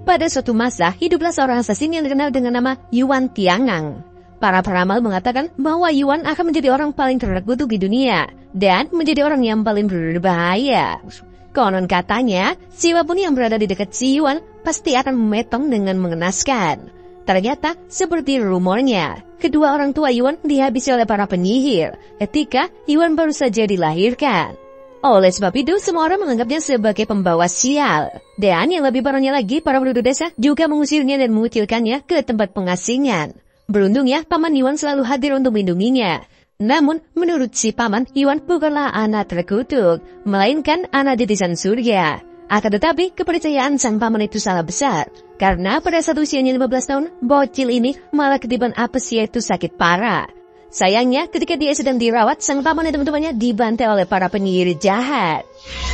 Pada suatu masa, hiduplah seorang assassin yang dikenal dengan nama Yuan Tiangang. Para peramal mengatakan bahwa Yuan akan menjadi orang paling terkutuk di dunia dan menjadi orang yang paling berbahaya. Konon katanya, siapapun yang berada di dekat si Yuan pasti akan memetong dengan mengenaskan. Ternyata, seperti rumornya, kedua orang tua Yuan dihabisi oleh para penyihir ketika Yuan baru saja dilahirkan. Oleh sebab itu, semua orang menganggapnya sebagai pembawa sial. Dan yang lebih parahnya lagi, para penduduk desa juga mengusirnya dan mengucilkannya ke tempat pengasingan. Beruntungnya, Paman Yuan selalu hadir untuk melindunginya. Namun, menurut si Paman, Yuan bukanlah anak terkutuk, melainkan anak titisan surga. Akan tetapi, kepercayaan sang Paman itu salah besar. Karena pada saat usianya 15 tahun, bocil ini malah ketiban apes yaitu sakit parah. Sayangnya, ketika dia sedang dirawat, sang paman dan teman-temannya dibantai oleh para penyihir jahat.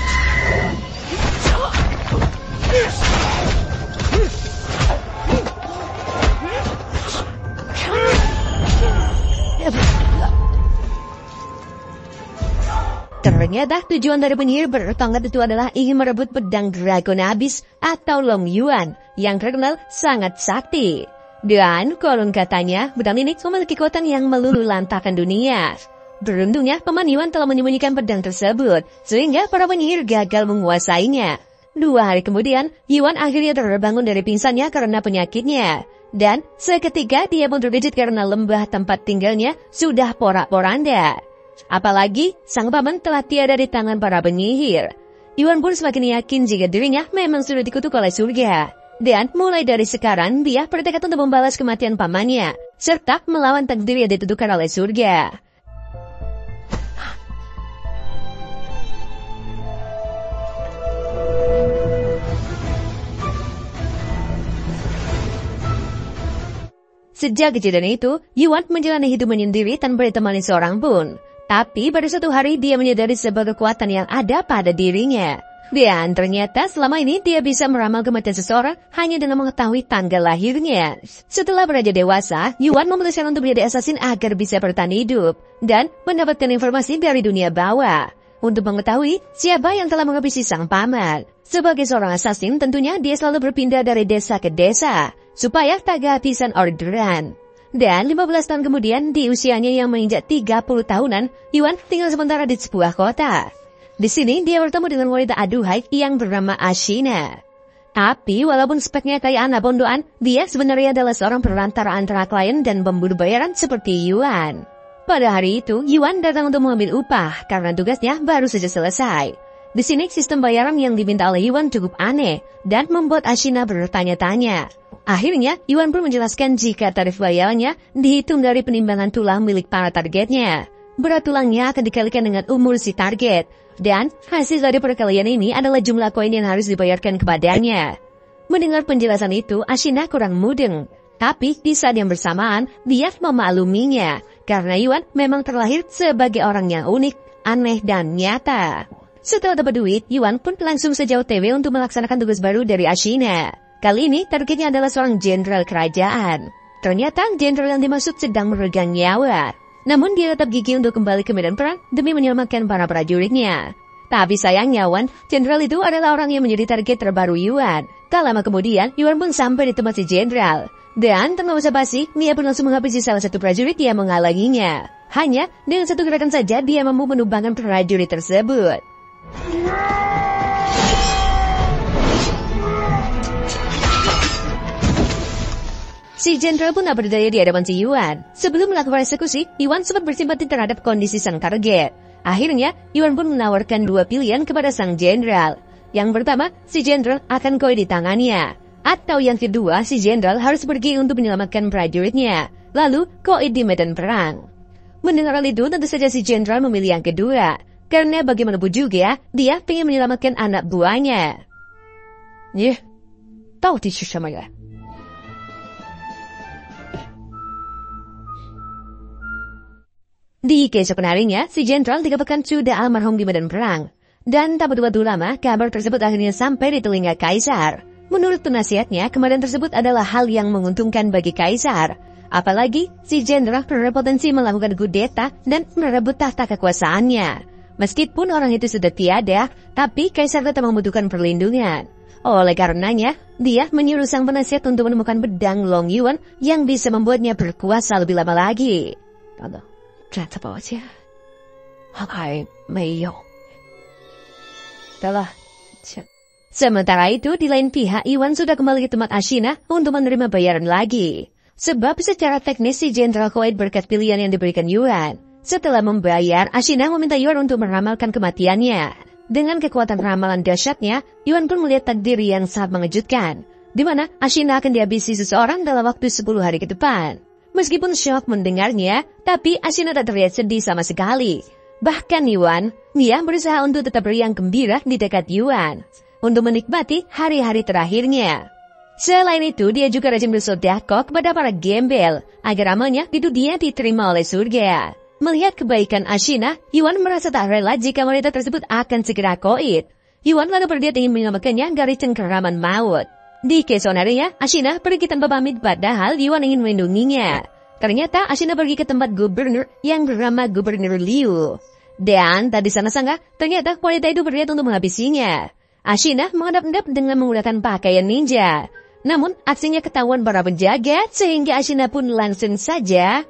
Ternyata tujuan dari penyihir bertongkat itu adalah ingin merebut pedang Dragon Abyss atau Long Yuan yang terkenal sangat sakti. Dan konon katanya, pedang ini memiliki kekuatan yang meluluhlantakkan dunia. Beruntungnya, Paman Yuan telah menyembunyikan pedang tersebut, sehingga para penyihir gagal menguasainya. 2 hari kemudian, Yuan akhirnya terbangun dari pingsannya karena penyakitnya. Dan seketika dia pun terkejut karena lembah tempat tinggalnya sudah porak-poranda. Apalagi, sang paman telah tiada di tangan para penyihir. Yuan pun semakin yakin jika dirinya memang sudah dikutuk oleh surga. Dan mulai dari sekarang, dia bertekad untuk membalas kematian pamannya, serta melawan takdir yang ditentukan oleh surga. Sejak kejadian itu, Yuan menjalani hidup menyendiri tanpa ditemani seorang pun. Tapi pada suatu hari, dia menyadari sebuah kekuatan yang ada pada dirinya. Dan ternyata selama ini dia bisa meramal kematian seseorang hanya dengan mengetahui tanggal lahirnya. Setelah beranjak dewasa, Yuan memutuskan untuk menjadi assassin agar bisa bertahan hidup dan mendapatkan informasi dari dunia bawah. Untuk mengetahui siapa yang telah menghabisi sang paman. Sebagai seorang assassin, tentunya dia selalu berpindah dari desa ke desa supaya tak kehabisan orderan. Dan 15 tahun kemudian, di usianya yang menginjak 30 tahunan, Yuan tinggal sementara di sebuah kota. Di sini, dia bertemu dengan wanita aduhai yang bernama Ashina. Tapi, walaupun speknya kayak anak bondoan, dia sebenarnya adalah seorang perantara antara klien dan pemburu bayaran seperti Yuan. Pada hari itu, Yuan datang untuk mengambil upah karena tugasnya baru saja selesai. Di sini, sistem bayaran yang diminta oleh Yuan cukup aneh dan membuat Ashina bertanya-tanya. Akhirnya, Yuan pun menjelaskan jika tarif bayarannya dihitung dari penimbangan tulang milik para targetnya. Berat tulangnya akan dikalikan dengan umur si target. Dan hasil dari perkalian ini adalah jumlah koin yang harus dibayarkan kepadanya. Mendengar penjelasan itu, Ashina kurang mudeng. Tapi di saat yang bersamaan, dia memakluminya. Karena Yuan memang terlahir sebagai orang yang unik, aneh, dan nyata. Setelah dapat duit, Yuan pun langsung saja OTW untuk melaksanakan tugas baru dari Ashina. Kali ini targetnya adalah seorang jenderal kerajaan. Ternyata jenderal yang dimaksud sedang meregang nyawa. Namun dia tetap gigih untuk kembali ke medan perang demi menyelamatkan para prajuritnya. Tapi sayangnya Yuan, jenderal itu adalah orang yang menjadi target terbaru Yuan. Tak lama kemudian, Yuan pun sampai di tempat si jenderal. Dan tanpa basa-basi, dia pun langsung menghabisi salah satu prajurit yang menghalanginya. Hanya dengan satu gerakan saja dia mampu menumbangkan prajurit tersebut. Si jenderal pun tak berdaya di hadapan si Yuan. Sebelum melakukan eksekusi, Yuan sempat bersimpati terhadap kondisi sang target. Akhirnya, Yuan pun menawarkan 2 pilihan kepada sang jenderal. Yang pertama, si jenderal akan koin di tangannya. Atau yang kedua, si jenderal harus pergi untuk menyelamatkan prajuritnya. Lalu, koin di medan perang. Mendengar hal itu, tentu saja si jenderal memilih yang kedua. Karena bagaimanapun juga, dia ingin menyelamatkan anak buahnya. Tahu tisu sama ya? Di keesokan harinya, si jenderal 3 pekan sudah almarhum di medan perang. Dan tak butuh waktu lama, kabar tersebut akhirnya sampai di telinga kaisar. Menurut penasihatnya, kematian tersebut adalah hal yang menguntungkan bagi kaisar. Apalagi, si jenderal berpotensi melakukan kudeta dan merebut tahta kekuasaannya. Meskipun orang itu sudah tiada, tapi kaisar tetap membutuhkan perlindungan. Oleh karenanya, Dia menyuruh sang penasihat untuk menemukan pedang Long Yuan yang bisa membuatnya berkuasa lebih lama lagi. Sementara itu, di lain pihak, Yuan sudah kembali ke tempat Ashina untuk menerima bayaran lagi. Sebab secara teknis si Jenderal Kuwait berkat pilihan yang diberikan Yuan. Setelah membayar, Ashina meminta Yuan untuk meramalkan kematiannya. Dengan kekuatan ramalan dahsyatnya, Yuan pun melihat takdir yang sangat mengejutkan, di mana Ashina akan dihabisi seseorang dalam waktu 10 hari ke depan. Meskipun syok mendengarnya, tapi Ashina tak terlihat sedih sama sekali. Bahkan Yuan, dia berusaha untuk tetap riang gembira di dekat Yuan, untuk menikmati hari-hari terakhirnya. Selain itu, dia juga rajin bersedekah kepada para gembel, agar amalnya di dunia diterima oleh surga. Melihat kebaikan Ashina, Yuan merasa tak rela jika wanita tersebut akan segera koit. Yuan lalu berniat ingin menyelamatkannya dari cengkeraman maut. Di keesokan harinya, Ashina pergi tanpa pamit padahal Yuan ingin melindunginya. Ternyata Ashina pergi ke tempat gubernur yang bernama Gubernur Liu. Dan tak disangka-sangka, ternyata wanita itu berniat untuk menghabisinya. Ashina menghadap-hadap dengan menggunakan pakaian ninja. Namun, aksinya ketahuan para penjaga sehingga Ashina pun langsung saja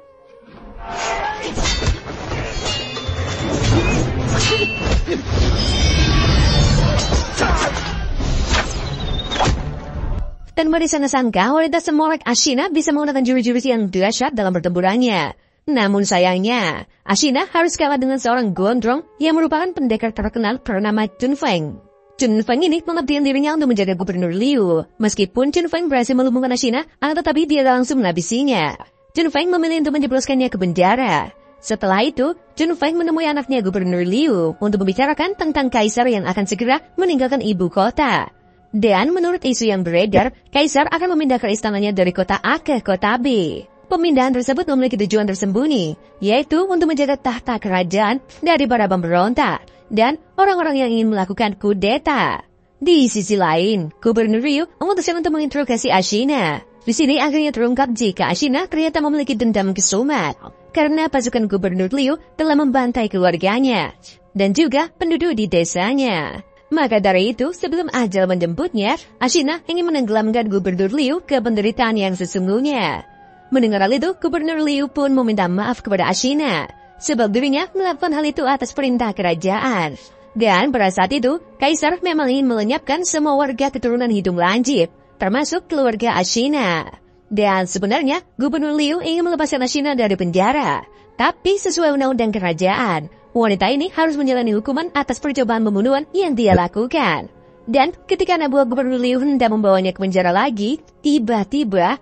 dan disangka wanita semolek Ashina bisa menggunakan jurus-jurus yang dahsyat dalam pertempurannya. Namun sayangnya, Ashina harus kalah dengan seorang gondrong yang merupakan pendekar terkenal bernama Chun Feng. Chun Feng ini mengabdikan dirinya untuk menjadi gubernur Liu. Meskipun Chun Feng berhasil melumpuhkan Ashina, tetapi dia langsung menghabisinya. Chun Feng memilih untuk menjebloskannya ke penjara. Setelah itu, Chun Feng menemui anaknya Gubernur Liu untuk membicarakan tentang kaisar yang akan segera meninggalkan ibu kota. Dan menurut isu yang beredar, kaisar akan memindahkan istananya dari kota A ke kota B. Pemindahan tersebut memiliki tujuan tersembunyi, yaitu untuk menjaga tahta kerajaan dari para pemberontak dan orang-orang yang ingin melakukan kudeta. Di sisi lain, Gubernur Liu memutuskan untuk menginterogasi Ashina. Di sini akhirnya terungkap jika Ashina ternyata memiliki dendam kesumat karena pasukan Gubernur Liu telah membantai keluarganya dan juga penduduk di desanya. Maka dari itu, sebelum ajal menjemputnya, Ashina ingin menenggelamkan Gubernur Liu ke penderitaan yang sesungguhnya. Mendengar hal itu, Gubernur Liu pun meminta maaf kepada Ashina sebab dirinya melakukan hal itu atas perintah kerajaan. Dan pada saat itu, Kaisar memang ingin melenyapkan semua warga keturunan hidung lancip, termasuk keluarga Ashina. Dan sebenarnya, Gubernur Liu ingin melepaskan Ashina dari penjara. Tapi sesuai undang-undang kerajaan, wanita ini harus menjalani hukuman atas percobaan pembunuhan yang dia lakukan. Dan ketika anak buah Gubernur Liu hendak membawanya ke penjara lagi, tiba-tiba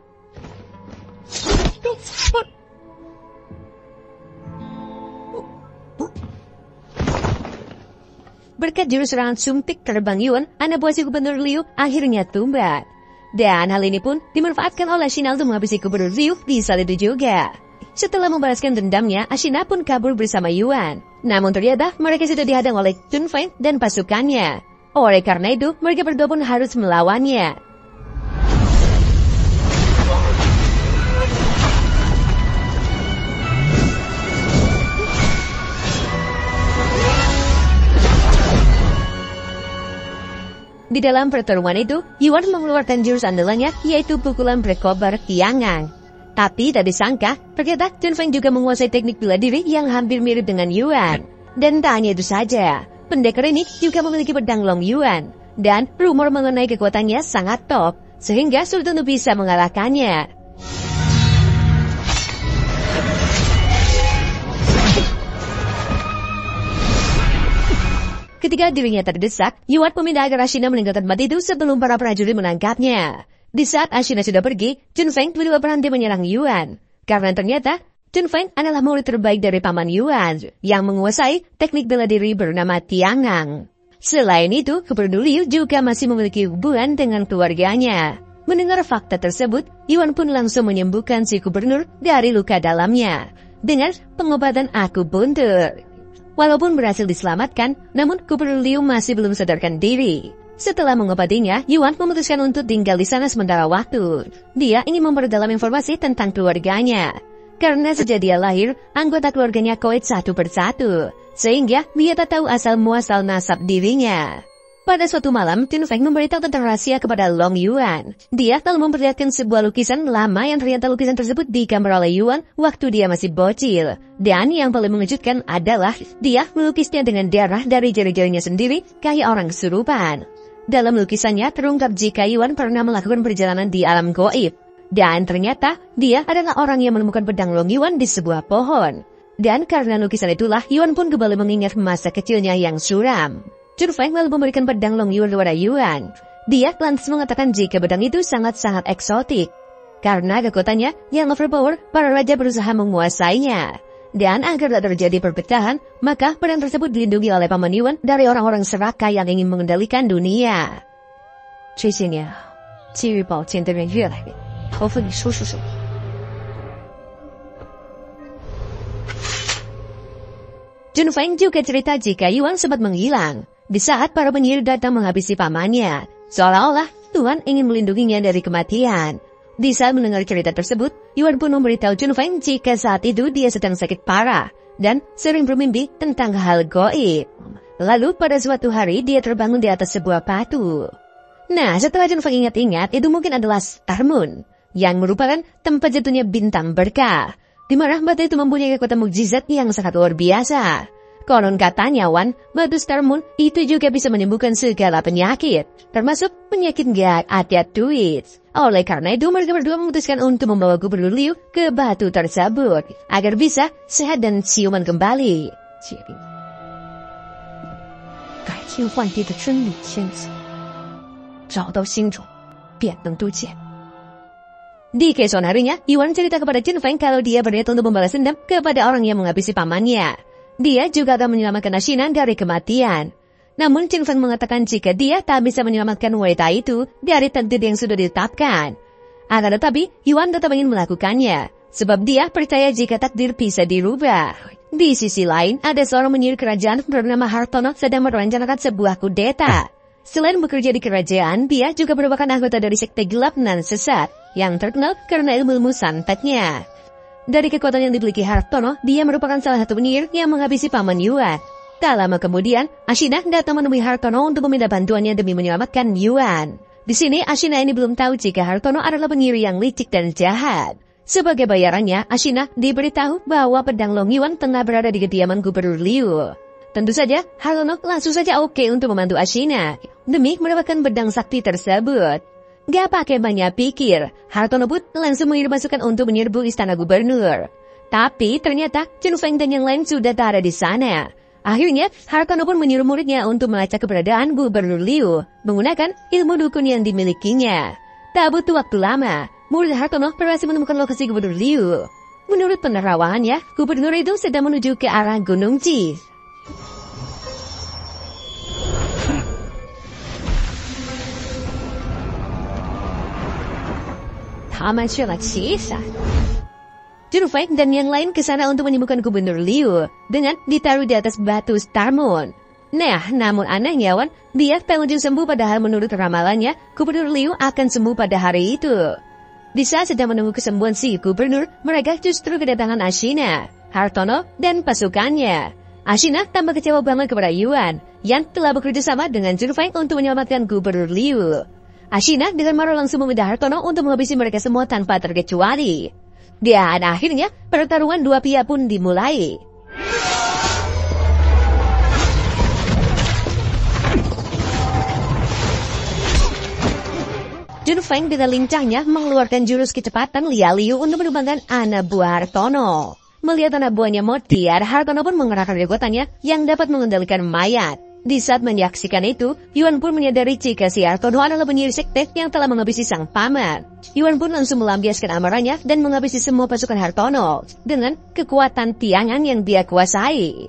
berkat jurus serangan sumpik terbang Yuan, anak buah si Gubernur Liu akhirnya tumbang. Dan hal ini pun dimanfaatkan oleh Ashina untuk menghabisi Gubernur Liu di saat itu juga. Setelah membalaskan dendamnya, Ashina pun kabur bersama Yuan. Namun ternyata mereka sudah dihadang oleh Chun Feng dan pasukannya. Oleh karena itu, mereka berdua pun harus melawannya. Di dalam pertarungan itu, Yuan mengeluarkan jurus andalannya, yaitu pukulan berkobar Tiangang. Tapi tak disangka, ternyata Chun Feng juga menguasai teknik bela diri yang hampir mirip dengan Yuan. Dan tak hanya itu saja, pendekar ini juga memiliki pedang Long Yuan. Dan rumor mengenai kekuatannya sangat top, sehingga sulit untuk bisa mengalahkannya. Ketika dirinya terdesak, Yuan meminta agar Ashina meninggalkan tempat itu sebelum para prajurit menangkapnya. Di saat Ashina sudah pergi, Chun Feng tiba-tiba berhenti menyerang Yuan. Karena ternyata, Chun Feng adalah murid terbaik dari paman Yuan, yang menguasai teknik bela diri bernama Tiangang. Selain itu, Gubernur Liu juga masih memiliki hubungan dengan keluarganya. Mendengar fakta tersebut, Yuan pun langsung menyembuhkan si gubernur dari luka dalamnya dengan pengobatan akupuntur. Walaupun berhasil diselamatkan, namun Gubernur Liu masih belum sadarkan diri. Setelah mengobatinya, Yuan memutuskan untuk tinggal di sana sementara waktu. Dia ingin memperdalam informasi tentang keluarganya. Karena sejak dia lahir, anggota keluarganya koit satu persatu, sehingga dia tak tahu asal-muasal nasab dirinya. Pada suatu malam, Jun Feng memberitahu tentang rahasia kepada Long Yuan. Dia lalu memperlihatkan sebuah lukisan lama yang ternyata lukisan tersebut digambar oleh Yuan waktu dia masih bocil. Dan yang paling mengejutkan adalah dia melukisnya dengan darah dari jari-jarinya sendiri kayak orang kesurupan. Dalam lukisannya terungkap jika Yuan pernah melakukan perjalanan di alam gaib. Dan ternyata dia adalah orang yang menemukan pedang Long Yuan di sebuah pohon. Dan karena lukisan itulah Yuan pun kembali mengingat masa kecilnya yang suram. Jun Feng lalu memberikan pedang Long Yuan kepada Yuan. Dia lantas mengatakan jika pedang itu sangat-sangat eksotik. Karena kekuatannya yang overpower, para raja berusaha menguasainya. Dan agar tak terjadi perpecahan, maka pedang tersebut dilindungi oleh Paman Yuan dari orang-orang serakah yang ingin mengendalikan dunia. 这些年啊，觊觎宝剑的人越来越多，头发你说说什么？ Jun Feng juga cerita jika Yuan sempat menghilang di saat para penyihir datang menghabisi pamannya. Seolah-olah Tuhan ingin melindunginya dari kematian. Di saat mendengar cerita tersebut, Yuan pun memberitahu Jun Feng jika saat itu dia sedang sakit parah dan sering bermimpi tentang hal gaib. Lalu pada suatu hari dia terbangun di atas sebuah batu. Nah, setelah Jun Feng ingat-ingat, itu mungkin adalah Star Moon yang merupakan tempat jatuhnya bintang berkah, di mana batu itu mempunyai kekuatan mukjizat yang sangat luar biasa. Konon katanya, Wan, batu Star Moon itu juga bisa menyembuhkan segala penyakit, termasuk penyakit gak ada duit. Oleh karena itu, mereka berdua memutuskan untuk membawa Gubernur Liu ke batu tersebut, agar bisa sehat dan siuman kembali. Di keesokan harinya, Yuan cerita kepada Jun Feng kalau dia berniat untuk membalas dendam kepada orang yang menghabisi pamannya. Dia juga akan menyelamatkan Ashina dari kematian. Namun Jun Feng mengatakan jika dia tak bisa menyelamatkan wanita itu dari takdir yang sudah ditetapkan. Akan tetapi, Yuan tetap ingin melakukannya, sebab dia percaya jika takdir bisa dirubah. Di sisi lain, ada seorang penyihir kerajaan bernama Hartono sedang merencanakan sebuah kudeta. Selain bekerja di kerajaan, dia juga merupakan anggota dari sekte gelap nan sesat yang terkenal karena ilmu santetnya. Dari kekuatan yang dimiliki Hartono, dia merupakan salah satu penyihir yang menghabisi Paman Yuan. Tak lama kemudian, Ashina datang menemui Hartono untuk meminta bantuannya demi menyelamatkan Yuan. Di sini, Ashina ini belum tahu jika Hartono adalah penyihir yang licik dan jahat. Sebagai bayarannya, Ashina diberitahu bahwa pedang Long Yuan tengah berada di kediaman Gubernur Liu. Tentu saja, Hartono langsung saja oke untuk membantu Ashina demi mendapatkan pedang sakti tersebut. Gak pakai banyak pikir, Hartono pun langsung mengirim pasukan untuk menyerbu istana gubernur. Tapi ternyata Jun Feng dan yang lain sudah tak ada di sana. Akhirnya, Hartono pun menyuruh muridnya untuk melacak keberadaan Gubernur Liu menggunakan ilmu dukun yang dimilikinya. Tak butuh waktu lama, murid Hartono berhasil menemukan lokasi Gubernur Liu. Menurut penerawangannya, Gubernur itu sedang menuju ke arah Gunung Ji. Jun Feng dan yang lain ke sana untuk menyembuhkan Gubernur Liu dengan ditaruh di atas batu Star Moon. Nah, namun anehnya, Wan, dia pengunjung sembuh padahal menurut ramalannya, Gubernur Liu akan sembuh pada hari itu. Di saat sedang menunggu kesembuhan si Gubernur, mereka justru kedatangan Ashina, Hartono, dan pasukannya. Ashina tambah kecewa banget kepada Yuan yang telah bekerja sama dengan Jun Feng untuk menyelamatkan Gubernur Liu. Ashina dengan marah langsung meminta Hartono untuk menghabisi mereka semua tanpa terkecuali. Dan akhirnya pertarungan dua pihak pun dimulai. Jun Feng dengan lincahnya mengeluarkan jurus kecepatan Lia Liu untuk menumbangkan anak buah Hartono. Melihat anak buahnya modiar, Hartono pun mengerahkan kekuatannya yang dapat mengendalikan mayat. Di saat menyaksikan itu, Yuan pun menyadari jika si Hartono adalah penyihir sekte yang telah menghabisi sang paman. Yuan pun langsung melampiaskan amarahnya dan menghabisi semua pasukan Hartono dengan kekuatan tiangan yang dia kuasai.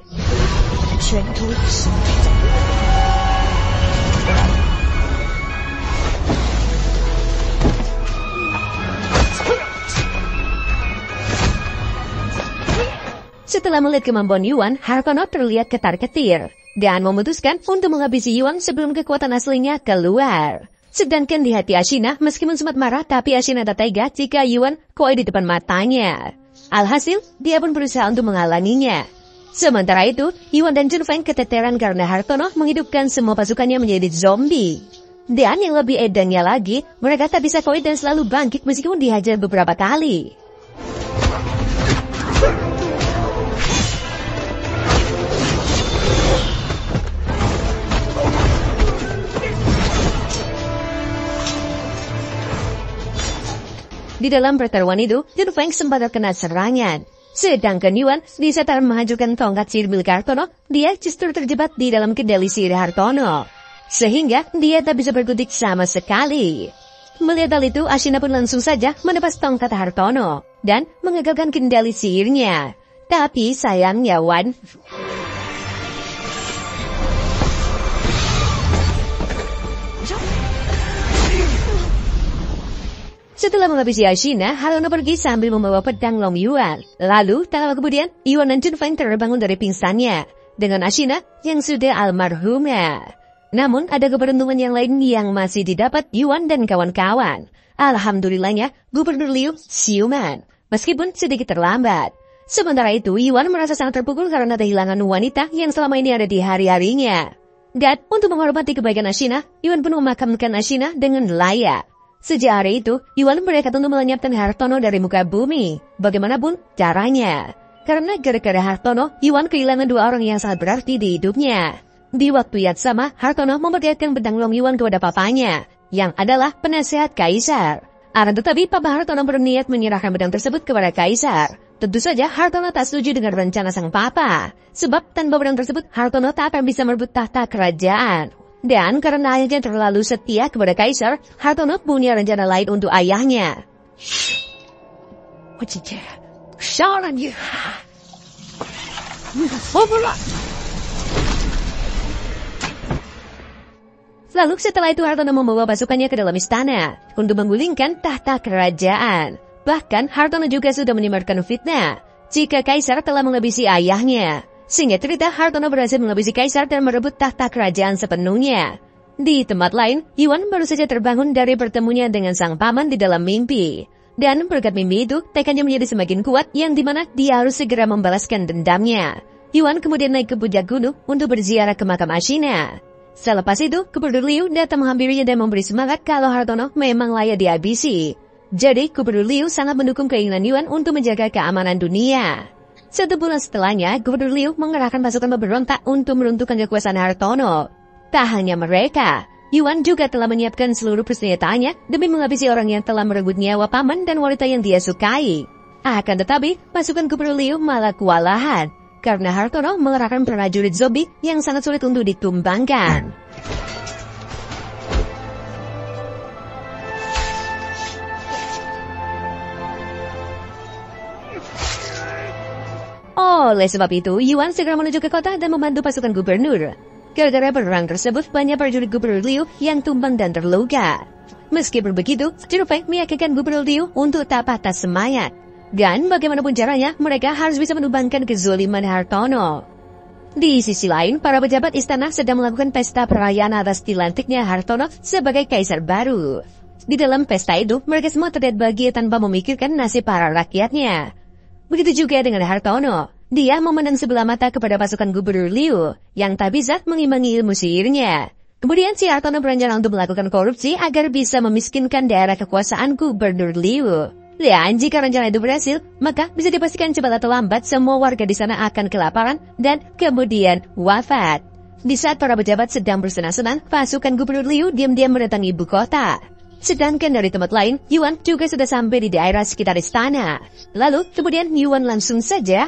Setelah melihat kemampuan Yuan, Hartono terlihat ketar-ketir dan memutuskan untuk menghabisi Yuan sebelum kekuatan aslinya keluar. Sedangkan di hati Ashina, meskipun sempat marah, tapi Ashina tak tega jika Yuan koin di depan matanya. Alhasil, dia pun berusaha untuk menghalanginya. Sementara itu, Yuan dan Jun Feng keteteran karena Hartono menghidupkan semua pasukannya menjadi zombie. Dan yang lebih edannya lagi, mereka tak bisa koit dan selalu bangkit meskipun dihajar beberapa kali. Di dalam pertarungan itu, Jun Feng sempat terkena serangan. Sedangkan Yuan, di saat menghancurkan tongkat sihir milik Hartono, dia justru terjebak di dalam kendali sihir Hartono. Sehingga dia tak bisa berkutik sama sekali. Melihat hal itu, Ashina pun langsung saja menebas tongkat Hartono dan mengagalkan kendali sihirnya. Tapi sayangnya Wan, setelah menghabisi Ashina, Hartono pergi sambil membawa pedang Long Yuan. Lalu, tak lama kemudian, Yuan dan Jun Feng terbangun dari pingsannya dengan Ashina yang sudah almarhumnya. Namun, ada keberuntungan yang lain yang masih didapat Yuan dan kawan-kawan. Alhamdulillahnya, Gubernur Liu siuman, meskipun sedikit terlambat. Sementara itu, Yuan merasa sangat terpukul karena kehilangan wanita yang selama ini ada di hari-harinya. Dan untuk menghormati kebaikan Ashina, Yuan pun memakamkan Ashina dengan layak. Sejak hari itu, Yuan bertekad untuk melenyapkan Hartono dari muka bumi. Bagaimanapun caranya. Karena gara-gara Hartono, Yuan kehilangan dua orang yang sangat berarti di hidupnya. Di waktu yang sama, Hartono memperlihatkan pedang Long Yuan kepada papanya, yang adalah penasehat kaisar. Akan tetapi, Papa Hartono berniat menyerahkan pedang tersebut kepada kaisar. Tentu saja, Hartono tak setuju dengan rencana sang papa. Sebab tanpa pedang tersebut, Hartono tak akan bisa merebut tahta kerajaan. Dan karena ayahnya terlalu setia kepada kaisar, Hartono punya rencana lain untuk ayahnya. Lalu setelah itu Hartono membawa pasukannya ke dalam istana untuk menggulingkan tahta kerajaan. Bahkan Hartono juga sudah menyebarkan fitnah jika kaisar telah menghabisi ayahnya. Sehingga cerita Hartono berhasil menghabisi kaisar dan merebut tahta kerajaan sepenuhnya. Di tempat lain, Yuan baru saja terbangun dari pertemunya dengan sang paman di dalam mimpi. Dan berkat mimpi itu, tekadnya menjadi semakin kuat yang dimana dia harus segera membalaskan dendamnya. Yuan kemudian naik ke puncak gunung untuk berziarah ke makam Ashina. Selepas itu, Gubernur Liu datang menghampirinya dan memberi semangat kalau Hartono memang layak dihabisi. Jadi, Gubernur Liu sangat mendukung keinginan Yuan untuk menjaga keamanan dunia. 1 bulan setelahnya, Gubernur Liu mengerahkan pasukan pemberontak untuk meruntuhkan kekuasaan Hartono. Tak hanya mereka, Yuan juga telah menyiapkan seluruh persenjataannya demi menghabisi orang yang telah merebut nyawa paman dan wanita yang dia sukai. Akan tetapi, pasukan Gubernur Liu malah kewalahan, karena Hartono mengerahkan prajurit zombie yang sangat sulit untuk ditumbangkan. Oleh sebab itu, Yuan segera menuju ke kota dan membantu pasukan gubernur. Gara-gara perang tersebut, banyak prajurit Gubernur Liu yang tumbang dan terluka. Meskipun begitu, Jun Feng meyakinkan Gubernur Liu untuk tak patah semangat. Dan bagaimanapun caranya, mereka harus bisa menumbangkan kezaliman Hartono. Di sisi lain, para pejabat istana sedang melakukan pesta perayaan atas dilantiknya Hartono sebagai kaisar baru. Di dalam pesta itu, mereka semua terlihat bahagia tanpa memikirkan nasib para rakyatnya. Begitu juga dengan Hartono. Dia memandang sebelah mata kepada pasukan Gubernur Liu yang tak bisa mengimbangi ilmu sihirnya. Kemudian si Hartono berencana untuk melakukan korupsi agar bisa memiskinkan daerah kekuasaan Gubernur Liu. Dan jika rencana itu berhasil, maka bisa dipastikan cepat atau lambat semua warga di sana akan kelaparan dan kemudian wafat. Di saat para pejabat sedang bersenang-senang, pasukan Gubernur Liu diam-diam mendatangi ibu kota. Sedangkan dari tempat lain, Yuan juga sudah sampai di daerah sekitar istana. Lalu, kemudian Yuan langsung saja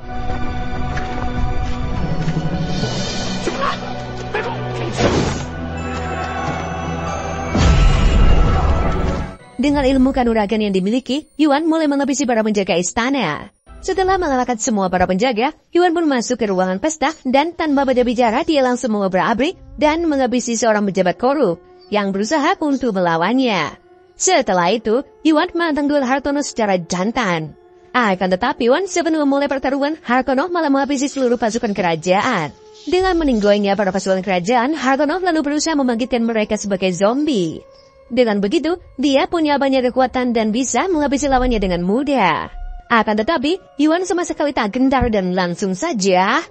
dengan ilmu kanuragan yang dimiliki, Yuan mulai menghabisi para penjaga istana. Setelah mengalahkan semua para penjaga, Yuan pun masuk ke ruangan pesta dan tanpa banyak bicara dia langsung mengobrak-abrik dan menghabisi seorang pejabat korup yang berusaha untuk melawannya. Setelah itu, Yuan menantang duel Hartono secara jantan. Akan tetapi, Yuan sebelum memulai pertarungan, Hartono malah menghabisi seluruh pasukan kerajaan. Dengan meninggoynya para pasukan kerajaan, Hartono lalu berusaha membangkitkan mereka sebagai zombie. Dengan begitu, dia punya banyak kekuatan dan bisa menghabisi lawannya dengan mudah. Akan tetapi, Yuan sama sekali tak gentar dan langsung saja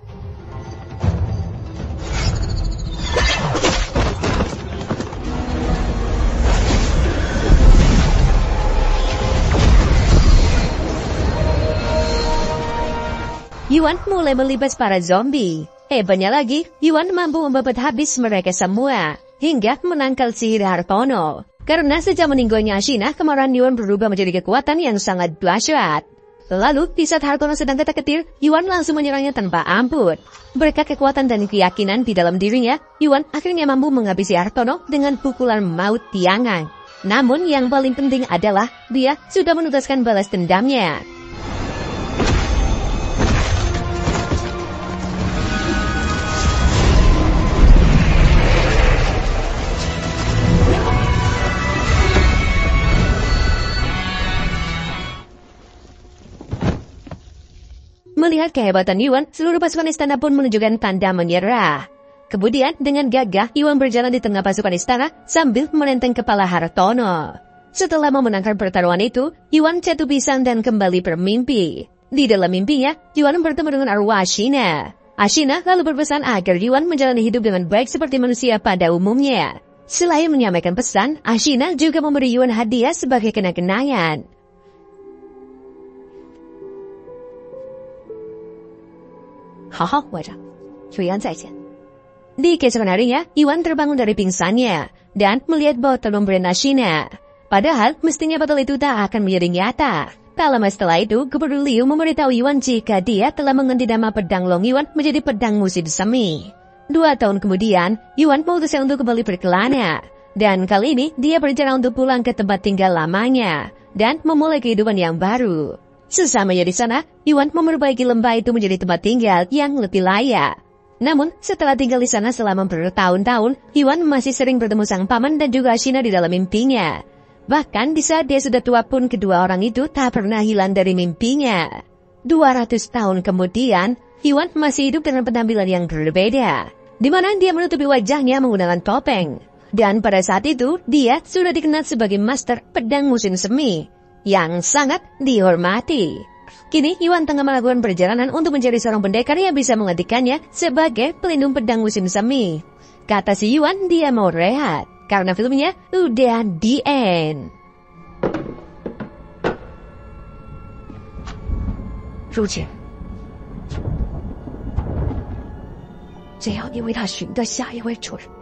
Yuan mulai melibas para zombie. Hebatnya lagi, Yuan mampu membabat habis mereka semua, hingga menangkal sihir Hartono. Karena sejak meninggalnya Ashina, kemarahan Yuan berubah menjadi kekuatan yang sangat dahsyat. Lalu, di saat Hartono sedang ketar-ketir, Yuan langsung menyerangnya tanpa ampun. Berkat kekuatan dan keyakinan di dalam dirinya, Yuan akhirnya mampu menghabisi Hartono dengan pukulan maut tiangan. Namun yang paling penting adalah, dia sudah menuntaskan balas dendamnya. Melihat kehebatan Yuan, seluruh pasukan istana pun menunjukkan tanda menyerah. Kemudian, dengan gagah, Yuan berjalan di tengah pasukan istana sambil menenteng kepala Hartono. Setelah memenangkan pertarungan itu, Yuan jatuh pingsan dan kembali bermimpi. Di dalam mimpinya, Yuan bertemu dengan arwah Ashina. Ashina lalu berpesan agar Yuan menjalani hidup dengan baik seperti manusia pada umumnya. Selain menyampaikan pesan, Ashina juga memberi Yuan hadiah sebagai kenang-kenangan. Di keesokan harinya, Yuan terbangun dari pingsannya dan melihat botol pemberian Ashina. Padahal, mestinya botol itu tak akan menjadi nyata. Tak lama setelah itu, Gubernur Liu memberitahu Yuan jika dia telah mengganti nama pedang Long Yuan menjadi pedang musim semi. 2 tahun kemudian, Yuan memutuskan untuk kembali berkelana. Dan kali ini, dia berencana untuk pulang ke tempat tinggal lamanya dan memulai kehidupan yang baru. Sesamanya di sana, Yuan memperbaiki lembah itu menjadi tempat tinggal yang lebih layak. Namun, setelah tinggal di sana selama bertahun-tahun, Yuan masih sering bertemu sang paman dan juga Ashina di dalam mimpinya. Bahkan di saat dia sudah tua pun kedua orang itu tak pernah hilang dari mimpinya. 200 tahun kemudian, Yuan masih hidup dengan penampilan yang berbeda, di mana dia menutupi wajahnya menggunakan topeng. Dan pada saat itu, dia sudah dikenal sebagai master pedang musim semi yang sangat dihormati. Kini Yuan tengah melakukan perjalanan untuk mencari seorang pendekar yang bisa menggantikannya sebagai pelindung pedang musim semi. Kata si Yuan, dia mau rehat karena filmnya udah di end. 如姐，只要你为他寻得下一位主人，